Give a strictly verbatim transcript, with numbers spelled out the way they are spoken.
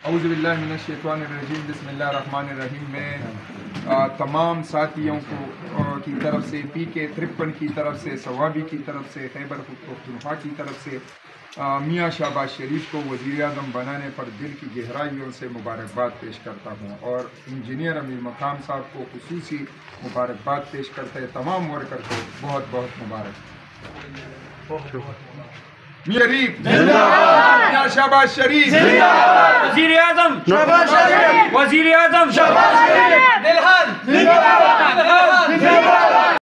औज़ुबिल्लाहि मिनश्शैतानिर्रजीम बिस्मिल्लाहिर्रहमानिर्रहीम। मैं आ, तमाम साथियों को आ, की तरफ से पी के तिरपन की तरफ से सवाबी की तरफ से खैबर पख्तूनख्वा की तरफ से मियाँ शहबाज शरीफ को वज़ीर आज़म बनाने पर दिल की गहराइयों से मुबारकबाद पेश करता हूँ और इंजीनियर अमीर मकाम साहब को खुसूसी मुबारकबाद पेश करते हैं। तमाम वर्कर को बहुत बहुत मुबारक। शरीफ मियाँ शहबाज शरीफ, वज़ीर आज़म शहबाज शरीफ, वज़ीर आज़म शहबाज शरीफ, दिलहन